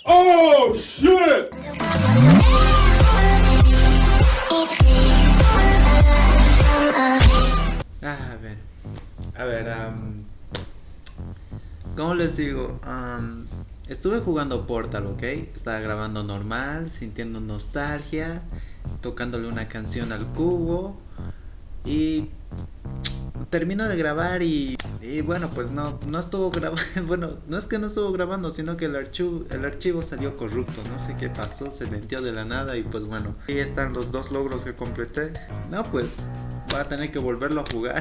Oh, shit! A ver, ¿cómo les digo? Estuve jugando Portal, ¿ok? Estaba grabando normal, sintiendo nostalgia, tocándole una canción al cubo y termino de grabar y bueno, pues no estuvo grabando, bueno, no es que no estuvo grabando, sino que el archivo salió corrupto, no sé qué pasó, se metió de la nada y pues bueno, ahí están los dos logros que completé. No, pues voy a tener que volverlo a jugar.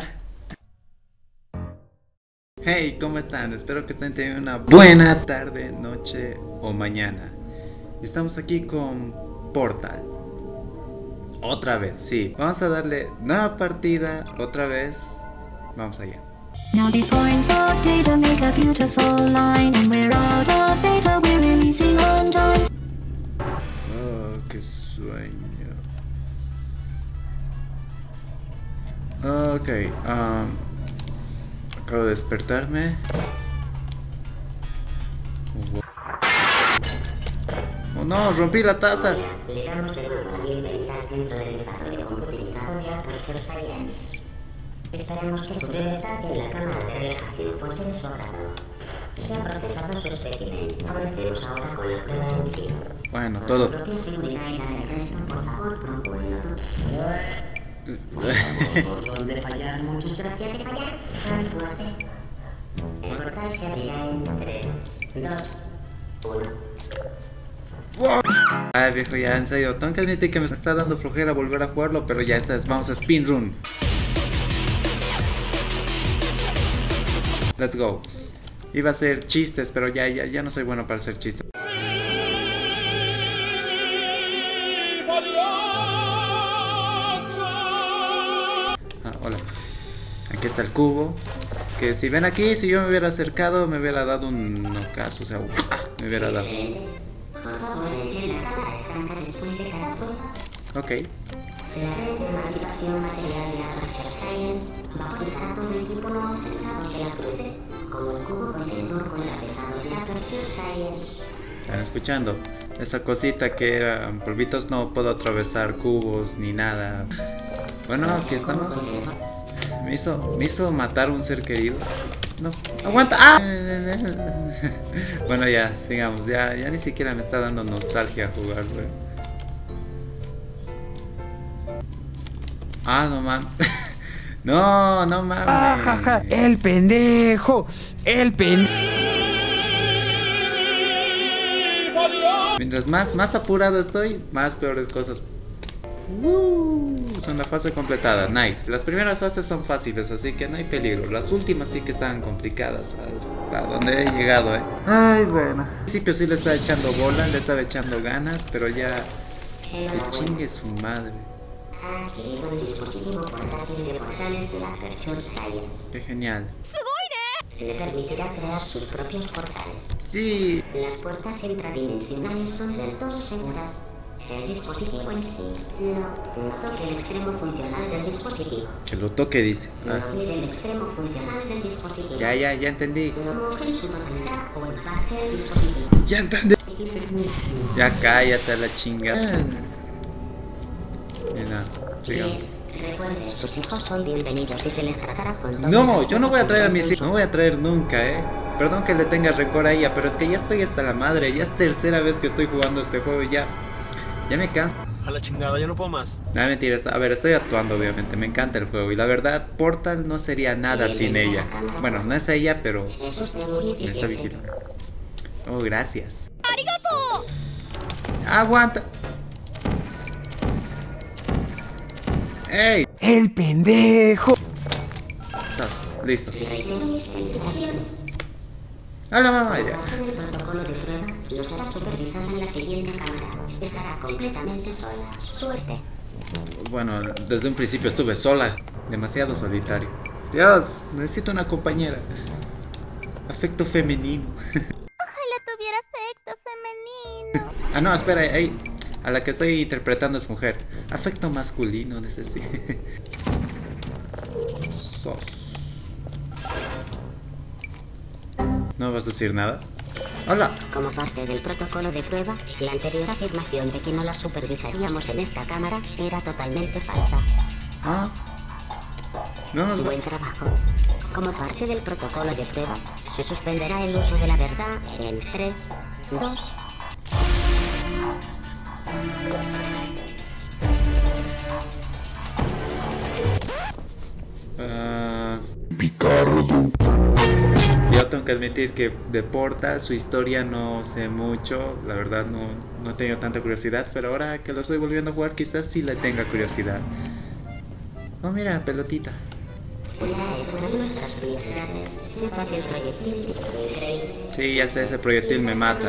Hey, ¿cómo están? Espero que estén teniendo una buena tarde, noche o mañana. Estamos aquí con Portal. Otra vez, sí. Vamos a darle nueva partida, otra vez. Vamos allá. Now these points of data make a beautiful line, and we're out of data, we're releasing on time. Oh, qué sueño. Ok, acabo de despertarme. Oh no, rompí la taza. Le damos de nuevo la bienvenida al Centro de Desarrollo Computarizado de Aperture Science. Esperamos que su breve estancia en la cámara de relajación fuese de su agrado. Se ha procesado su espécimen. Comencemos ahora con la prueba en sí. Bueno, Por todo. su propia seguridad y la del resto, por favor, procúrenlo todo. Por donde fallar, muchas gracias de fallar. Suerte. El portal se abrirá en 3, 2, 1. Ay, viejo, ya en serio, tengo que admitir que me está dando flojera volver a jugarlo, pero ya está, vamos a spin run. Let's go. Iba a hacer chistes, pero ya no soy bueno para hacer chistes. Hola. Aquí está el cubo. Que si ven aquí, si yo me hubiera acercado, me hubiera dado un ocaso, o sea, me hubiera dado. Ok. La red de manipulación material de Aperture Science va a utilizar a todo el equipo no autorizado que la cruce, como el cubo contenedor con el accesador de Aperture Science. Están escuchando. Esa cosita que era polvitos, no puedo atravesar cubos ni nada. Bueno, aquí estamos. Me hizo matar un ser querido. No, aguanta. ¡Ah! Bueno, ya, sigamos. Ya ni siquiera me está dando nostalgia jugar, güey. Ah, no mames. No mames. El pendejo. El pendejo. Mientras más apurado estoy, más peores cosas. Son la fase completada, nice. Las primeras fases son fáciles, así que no hay peligro. Las últimas sí que estaban complicadas, hasta donde he llegado, Ay, bueno. Al principio sí le estaba echando bola, le estaba echando ganas, pero ya que chingue su madre. Ha adquirido el dispositivo portátil de portales de la Aperture Science. Qué genial. Le permitirá crear sus propios portales. Sí. Las puertas intradimensionales son del todo seguras. El dispositivo en sí no toque el extremo funcional del dispositivo. Que lo toque, dice. No olvide el extremo funcional del dispositivo. Ya entendí. No moje su totalidad o en parte del dispositivo. Ya entendí. Ya cállate a la chingada. Mira, sigamos. Recuerde, sus hijos son bienvenidos y se les tratará con todo. No, yo no voy a traer a mis hijos. No voy a traer nunca, Perdón que le tenga rencor a ella, pero es que ya estoy hasta la madre. Ya es tercera vez que estoy jugando este juego y ya me canso. A la chingada, ya no puedo más. No, mentiras. A ver, estoy actuando, obviamente. Me encanta el juego. Y la verdad, Portal no sería nada sin ella. Bueno, no es ella, pero me está vigilando. Oh, gracias. ¡Aguanta! ¡Ey! El pendejo. Estás listo. ¡Hola, mamá! Ya. El protocolo de prueba no será supervisada en la siguiente cámara. Estará completamente sola. Suerte. Bueno, desde un principio estuve sola. Demasiado solitario. Dios, necesito una compañera. Afecto femenino. Ojalá tuviera afecto femenino. Ah, no, espera, ahí. A la que estoy interpretando es mujer. Afecto masculino necesito. Sos. ¿No vas a decir nada? ¡Hola! Como parte del protocolo de prueba, la anterior afirmación de que no la supervisaríamos en esta cámara era totalmente falsa. Ah. No nos va... Buen trabajo. Como parte del protocolo de prueba, se suspenderá el uso de la verdad en 3, 2... Picardo. Yo tengo que admitir que de Portal su historia no sé mucho, la verdad no he tenido tanta curiosidad, pero ahora que lo estoy volviendo a jugar quizás sí le tenga curiosidad. Oh mira, pelotita. Sí, ya sé, ese proyectil me mata.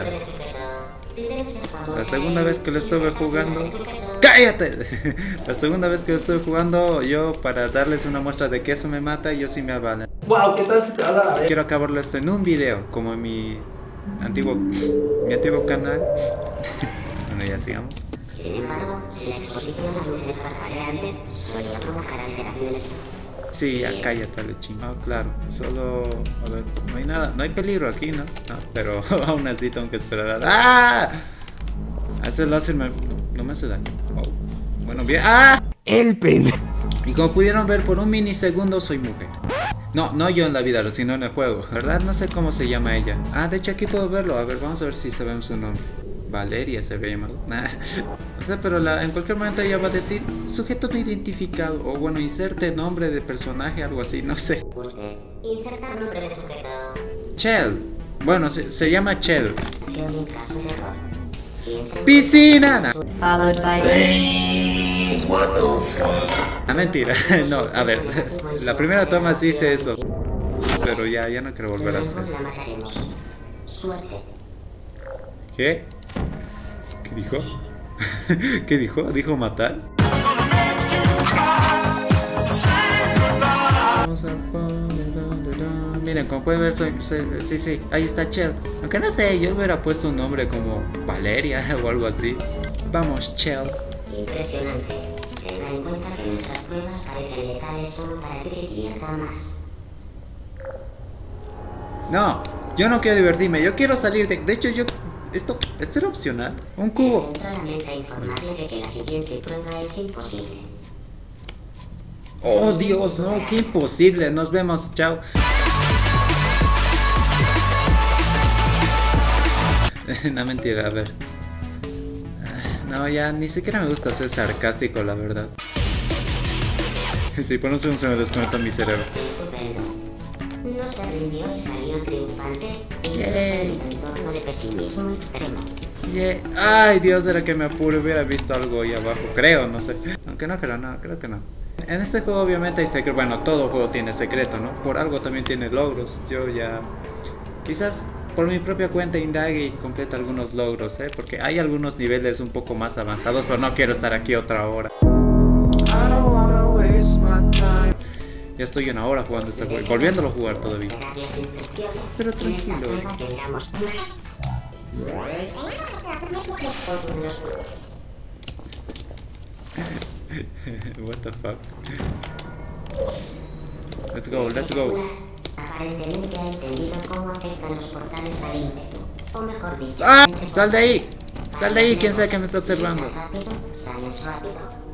La segunda vez que lo estuve jugando... ¡Cállate! La segunda vez que lo estuve jugando yo para darles una muestra de que eso me mata, yo sí me avalo. Wow, ¿qué tal si te vas a ver? Quiero acabarlo esto en un video, como en mi antiguo canal. Bueno, ya sigamos. Sin embargo, la exposición a luces parpadeantes solía provocar alteraciones. Sí, ya cállate, lechín. Ah, claro, solo... A ver, no hay nada, no hay peligro aquí, ¿no? No, pero aún así tengo que esperar a... ¡Ah! Ese láser no me hace daño. Oh. Bueno, bien... ¡Ah! El pendejo. Y como pudieron ver, por un minisegundo soy mujer. No yo en la vida, sino en el juego. ¿Verdad? No sé cómo se llama ella. Ah, de hecho aquí puedo verlo. A ver, vamos a ver si sabemos su nombre. Valeria se había llamado. No sé, pero en cualquier momento ella va a decir sujeto no identificado. O bueno, inserte nombre de personaje, algo así, no sé. Usted, insertar nombre de sujeto. Chell. Bueno, se llama Chell. En caso de error. ¡Piscina! No. Followed by... Ah, mentira. No, a ver. La primera toma sí hice eso. Pero ya no quiero volver a hacer. La mataremos. Suerte. ¿Qué? ¿Qué dijo? ¿Qué dijo? ¿Dijo matar? Miren, como pueden ver, sí, ahí está Chell. Aunque no sé, yo hubiera puesto un nombre como Valeria o algo así. Vamos, Chell. Impresionante. Tenga en cuenta que nuestras pruebas parecen letales solo para que se divierta más. No, yo no quiero divertirme, yo quiero salir de... De hecho, esto era opcional. Un cubo. Entra la mente a informarle de que la siguiente prueba es imposible. Oh, Dios, no, qué imposible. Nos vemos, chao. No, mentira, a ver. No, ya ni siquiera me gusta ser sarcástico, la verdad. Sí, por un segundo se me desconectó mi cerebro. Estupendo. No se rindió y salió triunfante en un entorno de pesimismo extremo. Yeah. Ay, Dios, era que me apure, hubiera visto algo ahí abajo, creo, no sé. Aunque no creo, no, creo que no. En este juego obviamente hay secreto, bueno, todo juego tiene secreto, ¿no? Por algo también tiene logros. Yo ya... Quizás por mi propia cuenta indague y complete algunos logros, ¿eh? Porque hay algunos niveles un poco más avanzados, pero no quiero estar aquí otra hora. Ya estoy una hora jugando este juego, volviéndolo a jugar todavía. Pero tranquilo. What the fuck? Let's go. Aparentemente ha entendido cómo afectan los portales al ímpetu. O mejor dicho... ¡Ah! ¡Sal de ahí! ¡Sal de ahí! ¿Quién sabe que me está observando? Rápido, sales rápido.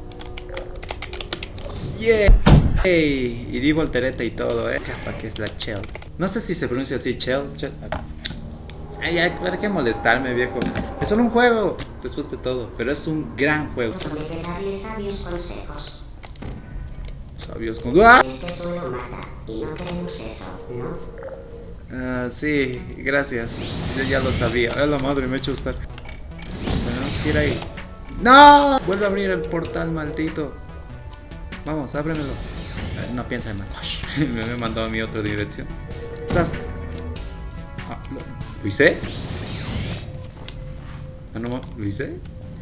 ¡Yeah! Hey, y di voltereta y todo, Capa que es la Chell. No sé si se pronuncia así, Chell. Ay, ¿para qué molestarme, viejo? Es solo un juego, después de todo. Pero es un gran juego. Promete darle sabios consejos. Sabios consejos. ¡Ah! Este suelo mata, y no queremos eso, ¿no? Ah, sí, gracias. Yo ya lo sabía. ¡A la madre, me he hecho gustar! Tenemos que ir ahí. ¡No! Vuelve a abrir el portal, maldito. Vamos, ábremelo. No piensa en más. Me he mandado a mi otra dirección. ¿Estás? Ah, ¿lo hice? Ah, no, ¿lo hice?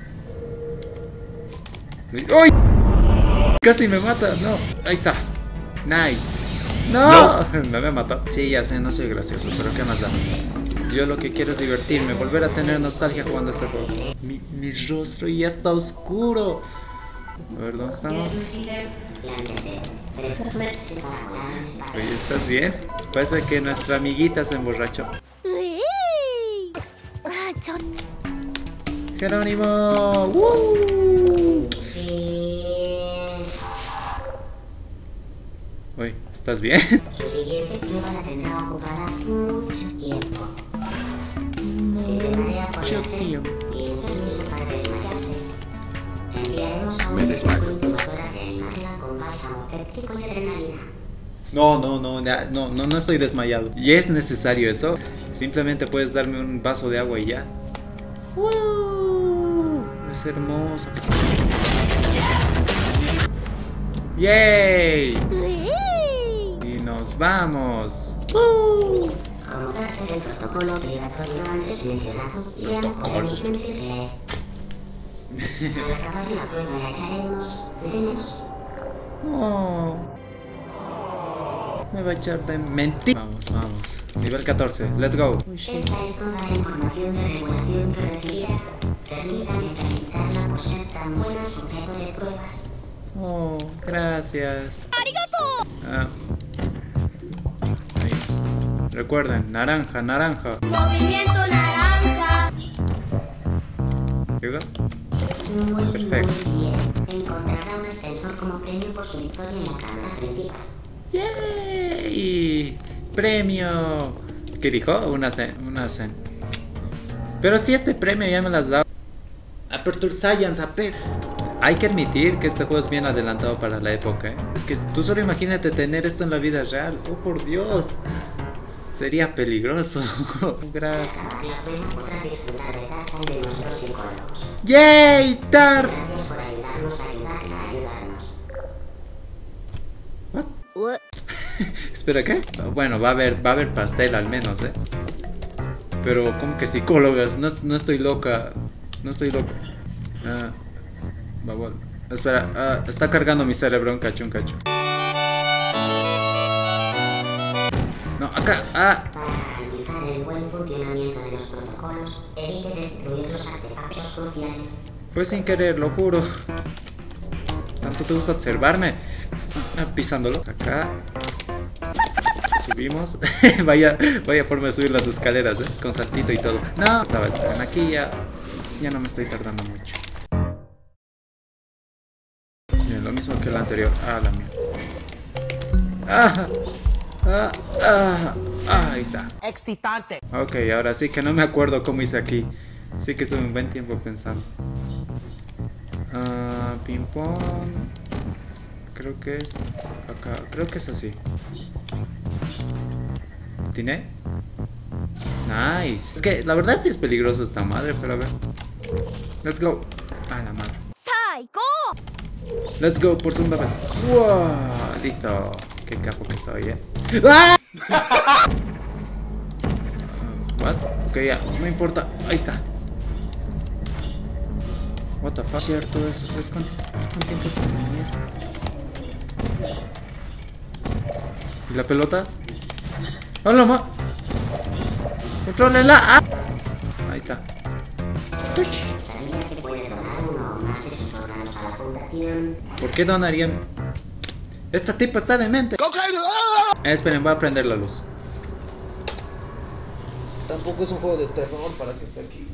¡Uy! Casi me mata, no. Ahí está. Nice. ¡No! Me había matado. Sí, ya sé, no soy gracioso, pero ¿qué más da? Yo lo que quiero es divertirme, volver a tener nostalgia jugando este juego. Mi rostro ya está oscuro. A ver, ¿dónde estamos? Oye, ¿estás bien? Parece que nuestra amiguita se emborrachó. ¡Jerónimo! Oye, ¿estás bien? Su siguiente prueba la tendrá ocupada mucho tiempo. Si se marea por la sed y permiso para desmayarse, enviaremos a un incubatador a reanimarla con bálsamo péptico y adrenalina. No estoy desmayado. ¿Y es necesario eso? Simplemente puedes darme un vaso de agua y ya. Es hermoso. ¡Yay! Y nos vamos. Como parte del protocolo obligatorio antes mencionado, ya no podemos mentirle. Al acabar la prueba la echaremos. Oh. Me va a echar de mentir. Vamos. Nivel 14. Let's go. Esa es toda la información de regulación que recibirás. Permítame felicitarla por ser tan buena sujeto de pruebas. Oh, gracias. Ah. Ahí. Recuerden, naranja. Movimiento naranja. ¿Llega? Muy Perfecto. bien. Encontrará un ascensor como premio por su victoria en la cámara principal. ¡Yay! ¡Premio! ¿Qué dijo? Una cen. Pero si este premio ya me lo has dado. Aperture Science, apes. Hay que admitir que este juego es bien adelantado para la época, ¿eh? Es que tú solo imagínate tener esto en la vida real. ¡Oh, por Dios! Sería peligroso. Gracias. La prueba podrá disfrutar de Tarta y de nuestros psicólogos. ¡Yay! ¡Tar! Gracias por ayudarnos a ayudarnos. ¿What? Espera, ¿qué? Bueno, va a haber pastel al menos, ¿eh? Pero, ¿cómo que psicólogas? No estoy loca. No estoy loco. Babol. Espera, está cargando mi cerebro un cacho. No, acá. Para garantizar el buen funcionamiento de los protocolos, evite destruir los artefactos cruciales. Fue sin querer, lo juro. ¿Tanto te gusta observarme? Pisándolo. Acá. Subimos. vaya forma de subir las escaleras, ¿eh? Con saltito y todo. No, estaba bien. Aquí ya no me estoy tardando mucho. Bien, lo mismo que el anterior. La mía. Ahí está. Excitante. Ok, ahora sí que no me acuerdo cómo hice aquí. Sí que estuve un buen tiempo pensando. Ping pong. Creo que es acá. Creo que es así. ¿Tiene? Nice. Es que la verdad sí es peligroso esta madre, pero a ver. Let's go. La madre. Let's go por segunda vez. Wow, listo. Qué capo que soy, ¡Ah! What? Ok, ya, no importa. Ahí está. What the fuck. Cierto, es con tiempo sin venir. ¿Y la pelota? ¡Hola, ma! ¡Contrólenla! Ahí está. ¿Sabía que puede donar uno o más de sus órganos a la fundación? ¿Por qué donarían? Esta tipa está demente. Esperen, voy a prender la luz. Tampoco es un juego de terror para que esté aquí.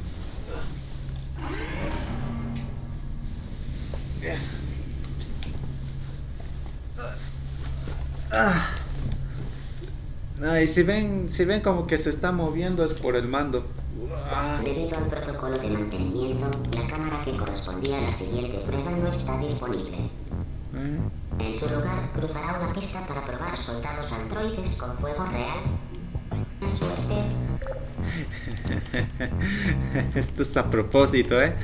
Y si ven como que se está moviendo es por el mando. Debido al protocolo de mantenimiento, la cámara que correspondía a la siguiente prueba no está disponible. En su lugar, cruzará una pista para probar soldados androides con fuego real. Suerte. Esto es a propósito, ¿eh?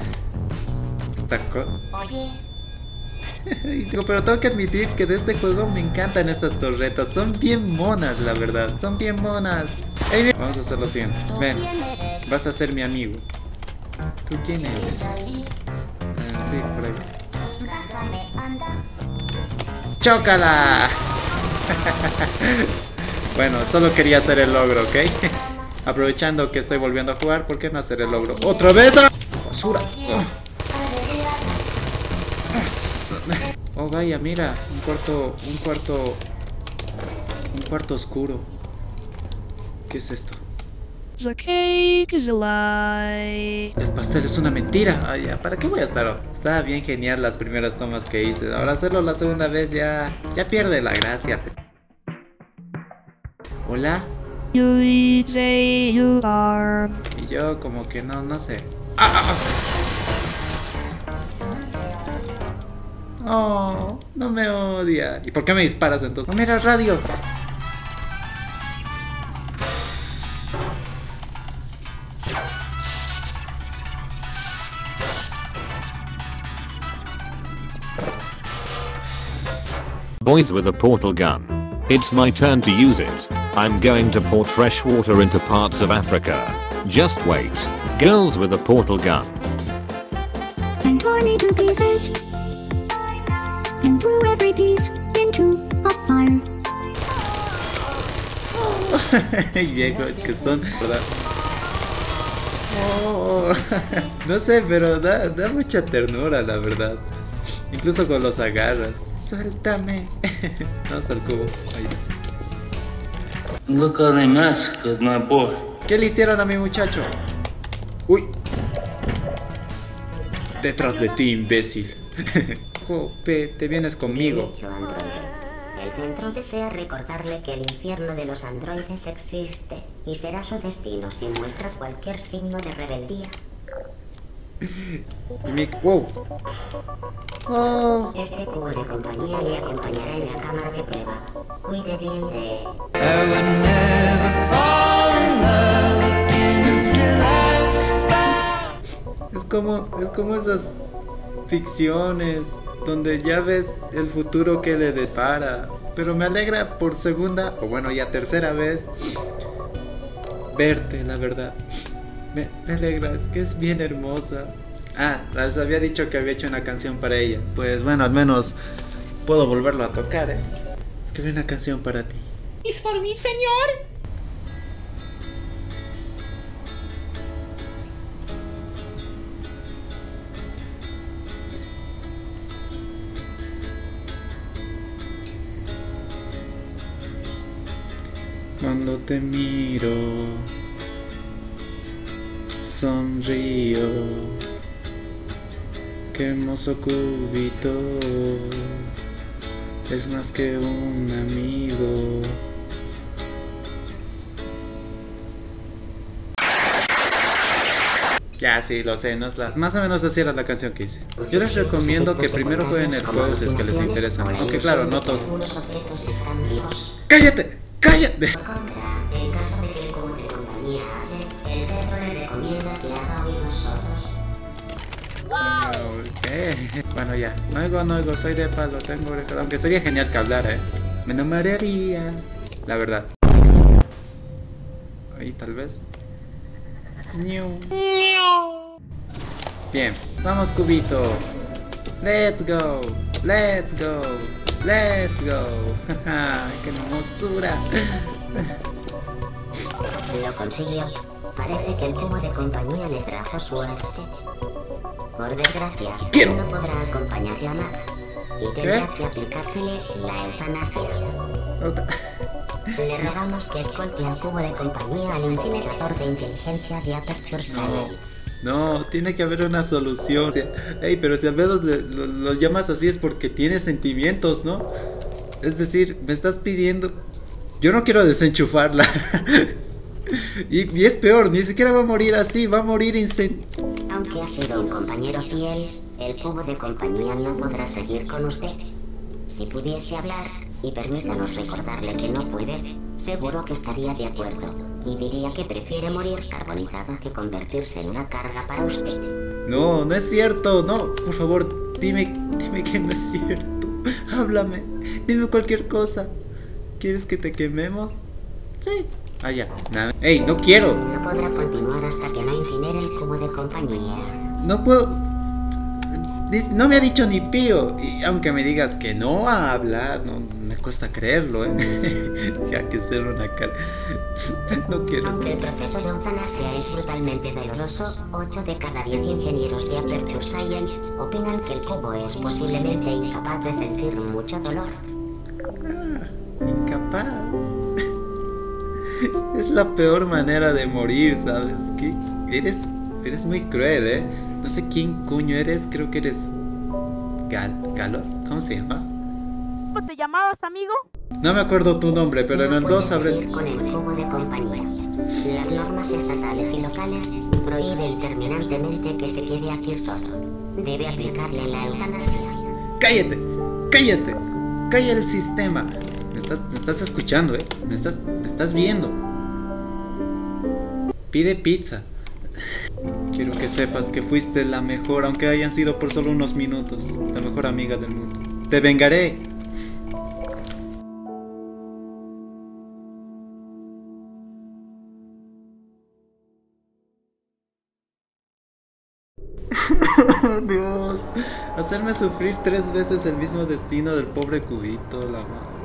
Oye. Digo, pero tengo que admitir que de este juego me encantan estas torretas. Son bien monas, la verdad. Son bien monas. Hey, vamos a hacer lo siguiente. Ven, vas a ser mi amigo. ¿Tú quién eres? Sí, por ahí. ¡Chócala! Bueno, solo quería hacer el logro, ¿ok? Aprovechando que estoy volviendo a jugar, ¿por qué no hacer el logro? ¡Otra vez! ¡Basura! Oh, vaya, mira, un cuarto oscuro. ¿Qué es esto? The cake is a lie. El pastel es una mentira. Ay, ya, ¿para qué voy a estar? Estaba bien genial las primeras tomas que hice. Ahora hacerlo la segunda vez ya pierde la gracia. Hola. You say you are. Y yo como que no sé. Oh, no me odia. ¿Y por qué me disparas entonces? No, mira, radio. Boys with a portal gun. It's my turn to use it. I'm going to port fresh water into parts of Africa. Just wait. Girls with a portal gun. And tore me to pieces and threw every piece into a fire. Viejo, es que son, ¿verdad? Oh, no sé, pero da mucha ternura, la verdad. Incluso con los agarras. Suéltame. No, hasta el cubo. Ahí. Look how they mess with my boy. ¿Qué le hicieron a mi muchacho? Uy. Detrás de ti, imbécil. Jope, te vienes conmigo. Bien hecho, androide. El centro desea recordarle que el infierno de los androides existe y será su destino si muestra cualquier signo de rebeldía. Wow. Oh. Este cubo de compañía le acompañará en la cámara de prueba. Cuide bien de... Es como esas ficciones donde ya ves el futuro que le depara. Pero me alegra por segunda, o bueno, ya tercera vez, verte, la verdad. Me alegra, es que es bien hermosa. Ah, les había dicho que había hecho una canción para ella. Pues bueno, al menos puedo volverlo a tocar, Escribí una canción para ti. ¿Es por mí, señor? Cuando te miro, sonrío. Qué hermoso cubito. Es más que un amigo. Ya, sí, lo sé, no es la... Más o menos así era la canción que hice. Yo les recomiendo que primero jueguen el juego si es que les interesa. Aunque claro, no todos... ¡Cállate! ¡Cállate! En caso de que el cubo de compañía hable, el centro le recomienda que haga oídos sordos. Bueno, ya. No oigo, soy de palo, tengo orejas. Aunque sería genial que hablara, Me enamoraría. La verdad. Ahí tal vez. Bien, vamos cubito. Let's go. Let's go. Let's go. ¡Qué hermosura! Lo consiguió. Parece que el cubo de compañía le trajo suerte. Por desgracia, no podrá acompañarla más. Y tendrá que aplicársele la eutanasia. Le rogamos que escolte al cubo de compañía al incinerador de inteligencia de Aperture Science. No, tiene que haber una solución. Ey, pero si al menos lo llamas así es porque tiene sentimientos, ¿no? Es decir, me estás pidiendo... Yo no quiero desenchufarla. y es peor, ni siquiera va a morir así, va a morir Aunque ha sido un compañero fiel, el cubo de compañía no podrá seguir con usted. Si pudiese hablar, y permítanos recordarle que no puede, seguro que estaría de acuerdo. Y diría que prefiere morir carbonizada que convertirse en una carga para usted. No, no es cierto, no, por favor, dime que no es cierto. Háblame, dime cualquier cosa. ¿Quieres que te quememos? Sí. Ah, ya. Nada. ¡Ey, no quiero! No podrá continuar hasta que no incinere el cubo de compañía. No puedo... No me ha dicho ni pío. Y aunque me digas que no habla, no me cuesta creerlo, Ya que ser una cara. No quiero Aunque el ser. proceso de eutanasia es brutalmente doloroso, 8 de cada 10 ingenieros de Aperture Science opinan que el cubo es posiblemente incapaz de sentir mucho dolor. Incapaz. Es la peor manera de morir, ¿sabes? ¿Qué? Eres muy cruel, No sé quién coño eres, creo que eres... ¿Galos? ¿Cómo se llama? ¿Cómo te llamabas, amigo? No me acuerdo tu nombre, pero en el 2 habré... Con el cubo de compañía. Las normas estatales y locales prohíben terminantemente que se quede aquí solo. Debe aplicarle la eutanasia. ¡Cállate! ¡Cállate! ¡Calla el sistema! Me estás escuchando, Me estás viendo. Pide pizza. Quiero que sepas que fuiste la mejor, aunque hayan sido por solo unos minutos. La mejor amiga del mundo. ¡Te vengaré! Dios, hacerme sufrir 3 veces el mismo destino del pobre cubito, la madre.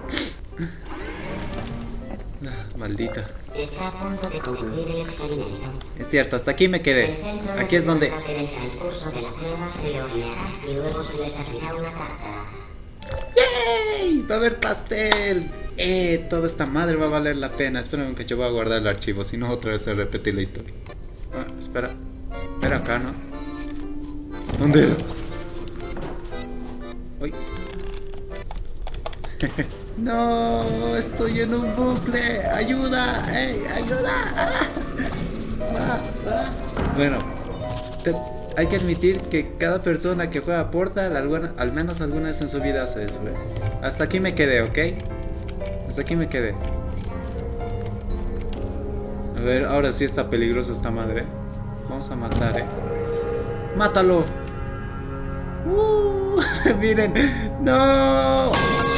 Maldita. Está a punto de concluir el experimento. Es cierto, hasta aquí me quedé. Aquí es donde... En el transcurso de la prueba se le horneará y luego se le servirá una tarta. ¡Yay! ¡Va a haber pastel! Toda esta madre va a valer la pena. Espérame que yo voy a guardar el archivo, si no otra vez se repite la historia. Espera. Era acá, ¿no? ¿Dónde era? ¡Uy! ¡No! ¡Estoy en un bucle! ¡Ayuda! ¡Ey! ¡Ayuda! Bueno, hay que admitir que cada persona que juega Portal al menos alguna vez en su vida hace eso, Hasta aquí me quedé, ¿ok? Hasta aquí me quedé. A ver, ahora sí está peligrosa esta madre. Vamos a matar, ¡mátalo! Miren, ¡no! ¡No!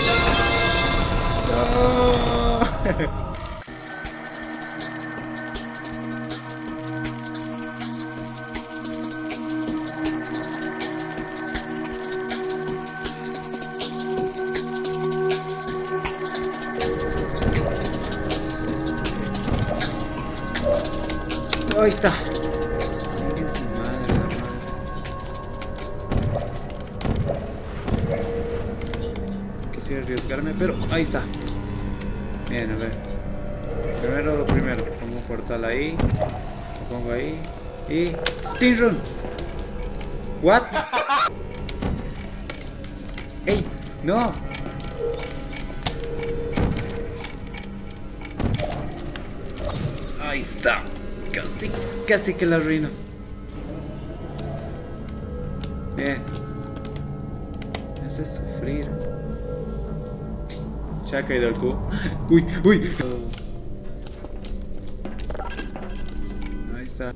Ahí está. Quisiera arriesgarme, pero ahí está. Bien, a ver. Primero lo primero. Pongo un portal ahí. Lo pongo ahí. Y... ¡speedrun! ¿What? ¡Ey! ¡No! Ahí está. Casi que la arruino. Bien. Me hace sufrir. Se ha caído el cubo. ¡Uy! ¡Uy! Ahí está.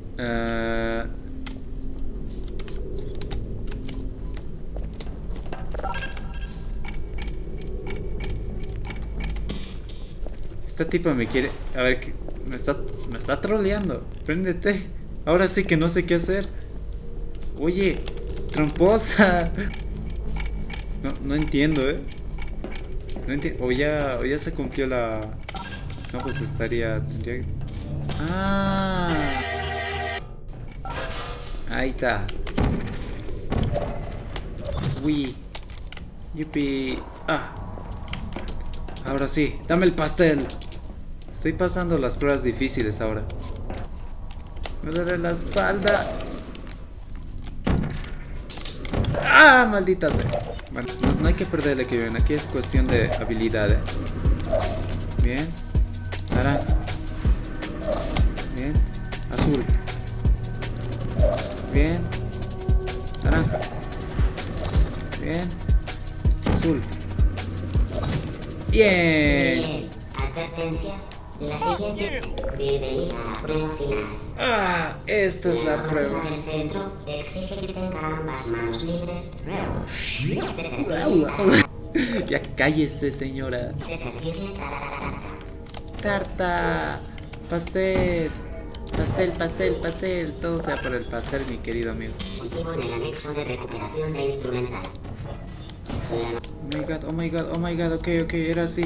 Esta tipa me quiere... A ver, me está troleando. Préndete. Ahora sí que no sé qué hacer. Oye, tramposa. No entiendo, No entiendo. O ya se cumplió la... No, pues tendría... Ah. Ahí está. Uy. Yupi. Ah. Ahora sí, dame el pastel. Estoy pasando las pruebas difíciles ahora. Me duele la espalda. ¡Ah! Maldita sea. Bueno, no hay que perder el equilibrio. Aquí es cuestión de habilidad, Bien. Naranja. Bien. Azul. Bien. Naranja. Bien. Azul. Bien. Advertencia. La siguiente. Bienvenida a la prueba final. Ah, esta es la prueba. del centro exige que tenga ambas manos libres. Ya cállese, señora. De servirle Tarta. Pastel. Pastel. Todo sea por el pastel, mi querido amigo. en el anexo de recuperación de instrumental. Oh my god, oh my god, ok, era así.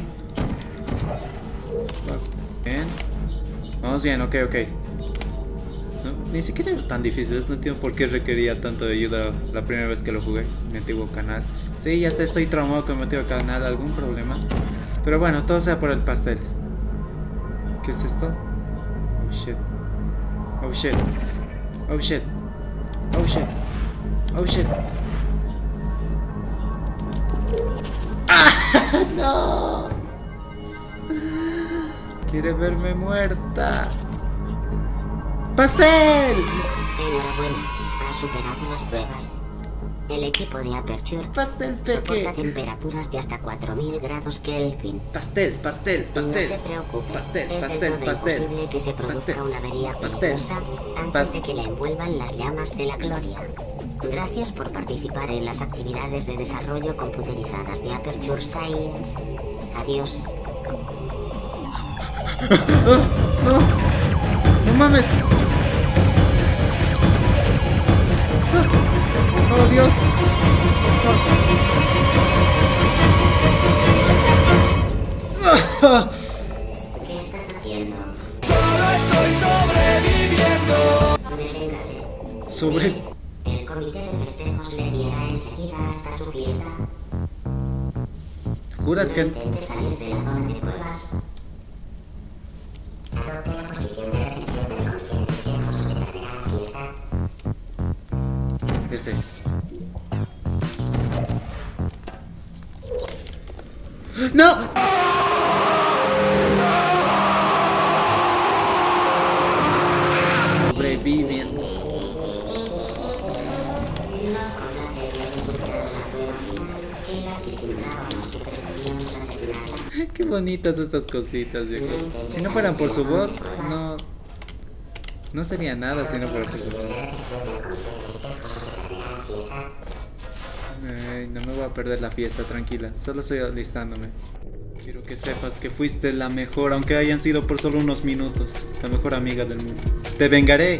Bien. Vamos bien, ok. No, ni siquiera era tan difícil, no entiendo por qué requería tanto de ayuda la primera vez que lo jugué en mi antiguo canal. Sí, ya sé, estoy traumado con mi antiguo canal, algún problema. Pero bueno, todo sea por el pastel. ¿Qué es esto? Oh shit. Oh shit. Oh shit. Oh shit. Oh shit. ¡Ah! ¡No! Quiere verme muerta. ¡Pastel! Enhorabuena, has superado las pruebas. El equipo de Aperture Pastel soporta peque. temperaturas de hasta 4000 grados Kelvin. Pastel. No se preocupe, es del todo imposible que se produzca una avería peligrosa antes de que le envuelvan las llamas de la gloria. Gracias por participar en las actividades de desarrollo computerizadas de Aperture Science. Adiós. ¡No mames! ¡Oh, Dios! ¿Qué estás haciendo? ¡Solo estoy sobreviviendo! Deténgase. Sobre... El comité de festejos le guiará enseguida hasta su fiesta. ¿Juras No que...? intente salir de la zona de pruebas. Adopte la posición de retención del comité de festejos o se perderá la fiesta. Ese. ¡No! Sobreviven. Qué bonitas estas cositas, viejo. Si no fueran por su voz, no sería nada si no fuera por su voz. Ay, no me voy a perder la fiesta, tranquila. Solo estoy alistándome. Quiero que sepas que fuiste la mejor, aunque hayan sido por solo unos minutos. La mejor amiga del mundo. ¡Te vengaré!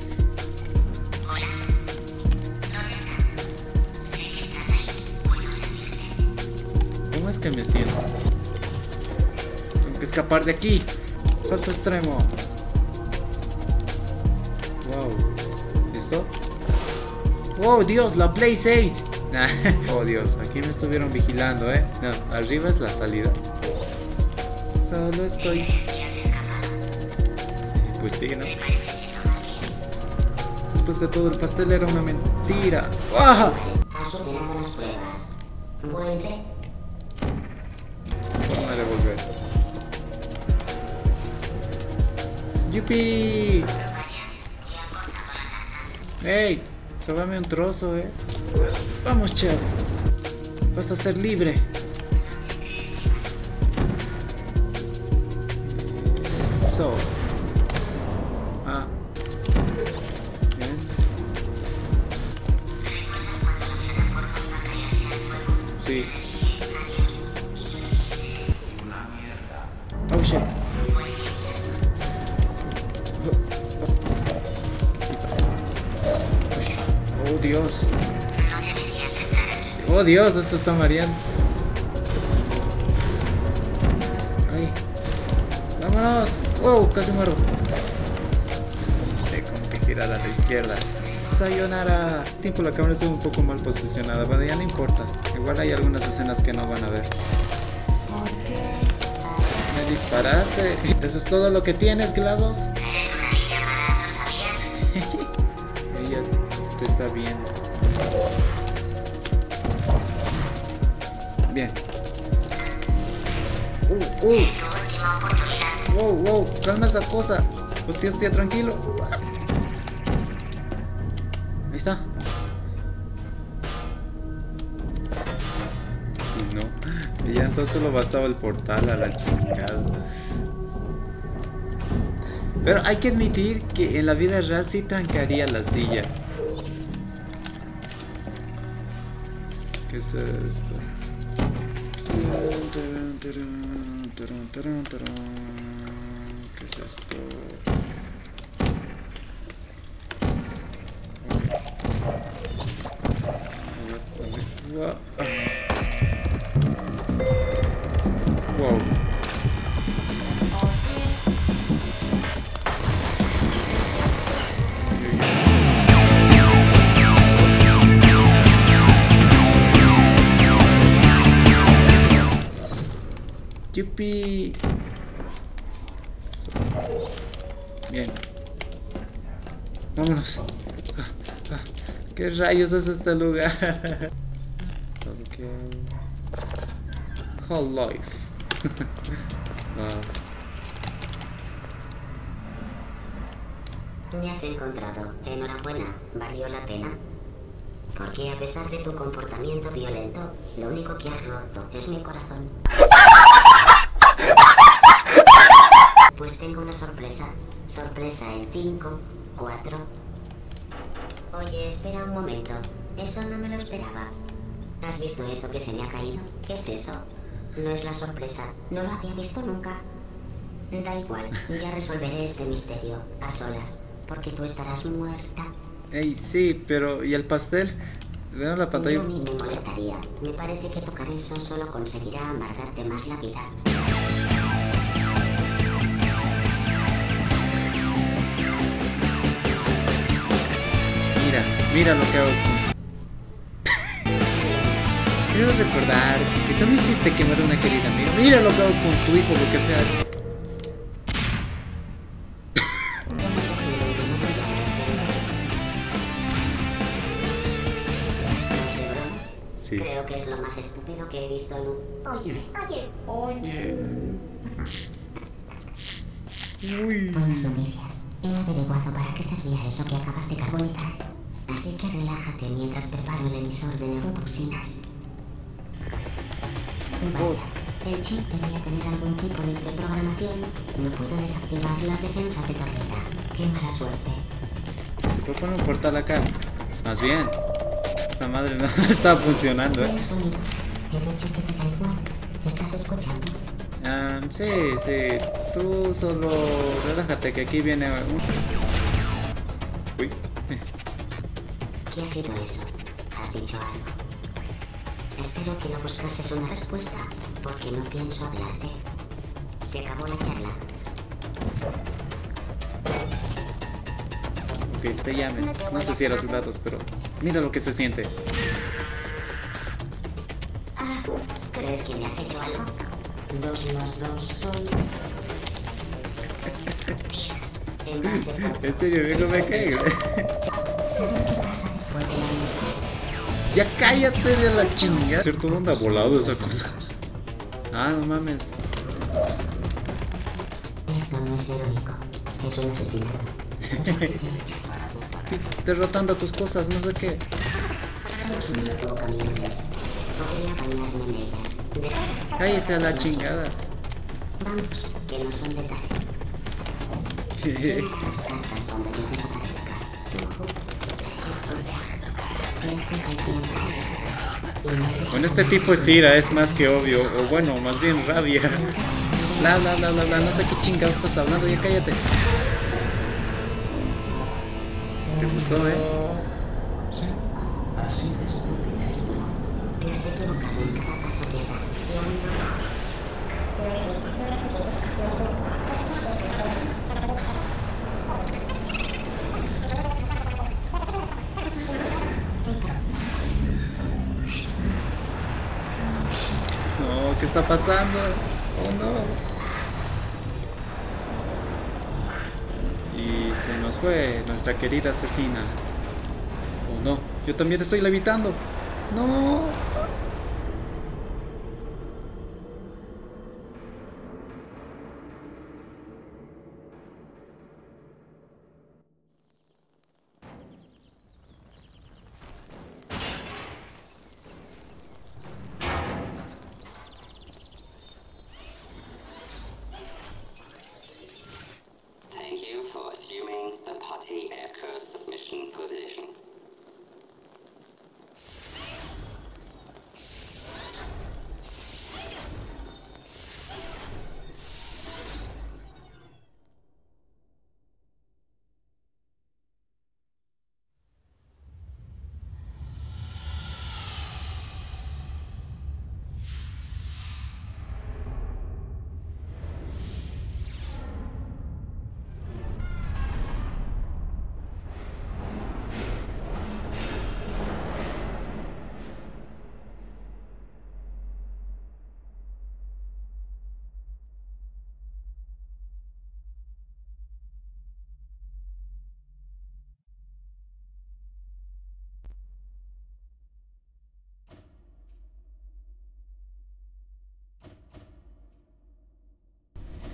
¿Cómo es que me sientes? Tengo que escapar de aquí. Salto extremo. Wow. ¿Listo? ¡Oh, Dios! ¡La Play 6! Oh, Dios. Aquí me estuvieron vigilando, ¿eh? No, arriba es la salida. Solo estoy... Pues sí, ¿no? Después de todo, el pastel era una mentira. ¡Ah! Has superado las pruebas. Vuelve. Forma de volver. ¡Yupi! ¡Ey! Sóbrame un trozo, Vamos, Chad. Vas a ser libre. So. Ah. Bien. Sí. Oh, shit. Oh, Dios. Oh, Dios, esto está mareando. Ay. Vámonos. Wow, casi muero. Como que girar a la izquierda. Sayonara. Tiempo, la cámara está un poco mal posicionada. Bueno, ya no importa. Igual hay algunas escenas que no van a ver. Me disparaste. ¿Eso es todo lo que tienes, GLaDOS? Ella te está viendo. Bien. Wow, calma esa cosa. Hostia, tranquilo. Ahí está. No. Y ya entonces solo bastaba el portal a la chingada. Pero hay que admitir que en la vida real sí trancaría la silla. ¿Qué es esto? ¿Qué es esto? Vámonos. ¿Qué rayos es este lugar? Ok. Whole life. Wow. Me has encontrado. Enhorabuena. ¿Valió la pena? Porque a pesar de tu comportamiento violento, lo único que has roto es mi corazón. Pues tengo una sorpresa. Sorpresa en 5, 4. Oye, espera un momento. Eso no me lo esperaba. ¿Has visto eso que se me ha caído? ¿Qué es eso? No es la sorpresa. No lo había visto nunca. Da igual. Ya resolveré este misterio a solas. Porque tú estarás muerta. Ey, sí, pero ¿y el pastel? Veo la pantalla. Yo a mí me molestaría. Me parece que tocar eso solo conseguirá amargarte más la vida. Mira lo que hago. Quiero recordar que tú me hiciste quemar a una querida amiga. Mira lo que hago con tu hijo, lo que sea. Sí. Creo que es lo más estúpido que he visto en un... Oye. Buenas noticias. He averiguado para qué servía eso que acabas de carbonizar. Así que relájate mientras preparo el emisor de neurotoxinas. Vaya, el chip debía tener algún tipo de preprogramación. No puedo desactivar las defensas de torreta. ¡Qué mala suerte! ¿Por qué no un portal acá? Más bien, esta madre no está funcionando. El sonido. El hecho que te cae fuerte. ¿Estás escuchando? Sí. Tú solo relájate que aquí viene un... Uy. ¿Qué ha sido eso? ¿Has dicho algo? Espero que no buscases una respuesta, porque no pienso hablarte. Se acabó la charla. Ok, te llames. No sé si eras datos, pero mira lo que se siente. ¿Crees que me has hecho algo? 2 más 2 son... 10. En serio, viejo, me caigo. ¿Sabes qué pasa después de la muerte? Ya cállate de la chingada. ¿Cierto? ¿Dónde ha volado esa cosa? Ah, no mames. Esto no es heroico. Es un asesinato. Derrotando a tus cosas, no sé qué. Podría bañarme en ellas. Cállese a la chingada. Vamos, que no son detalles. Las cartas cuando yo desaparezca. Escucha. Este es el tiempo. Con este tipo es ira, es más que obvio. O bueno, más bien rabia. Bla. No sé qué chingados estás hablando. Ya cállate. ¿Te gustó, Sí. Así de estúpida esto. Te has equivocado en cada paso que has dado. No, ¿qué está pasando? Oh no. Y se nos fue nuestra querida asesina. Oh no, yo también estoy levitando. No. Thank you for assuming the party escort submission position.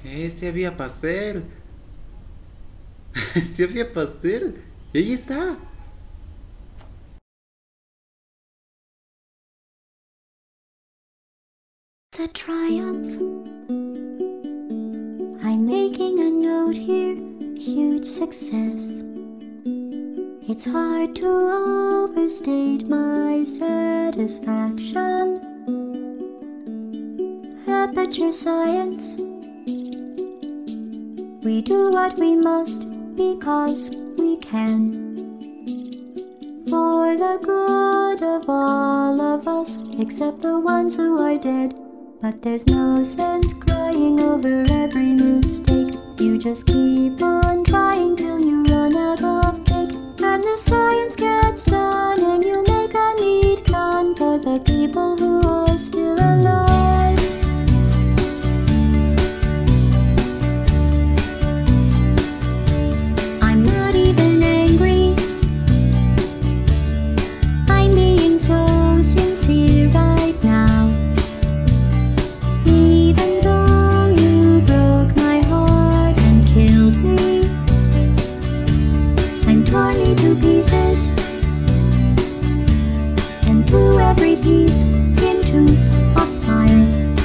Sí había pastel. Sí había pastel. Y ahí está. It's a triumph. I'm making a note here, huge success. It's hard to overstate my satisfaction. Aperture science. We do what we must because we can. For the good of all of us, except the ones who are dead. But there's no sense crying over every mistake. You just keep on trying till you run out of cake. And the science gets done and you make a neat gun for the people who are still alive. I'm not even angry. I'm being so sincere right now. Even though you broke my heart and killed me, I'm torn into pieces and threw every piece into a fire.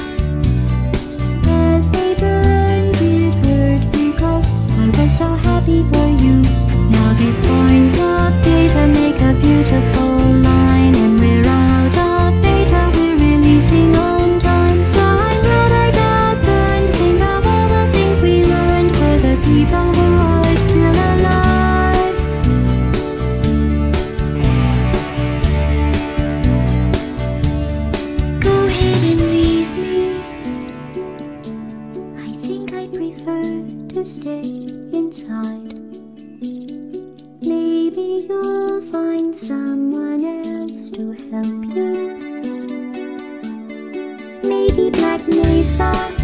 As they burned, it hurt because I was so happy for you. Now these points of data make a beautiful line, and we're out of data, we're releasing on time. So I'm glad I got burned. Think of all the things we learned for the people who are still alive. Go ahead and leave me. I think I prefer to stay inside. Maybe you'll find someone else to help you. Maybe Black Mesa.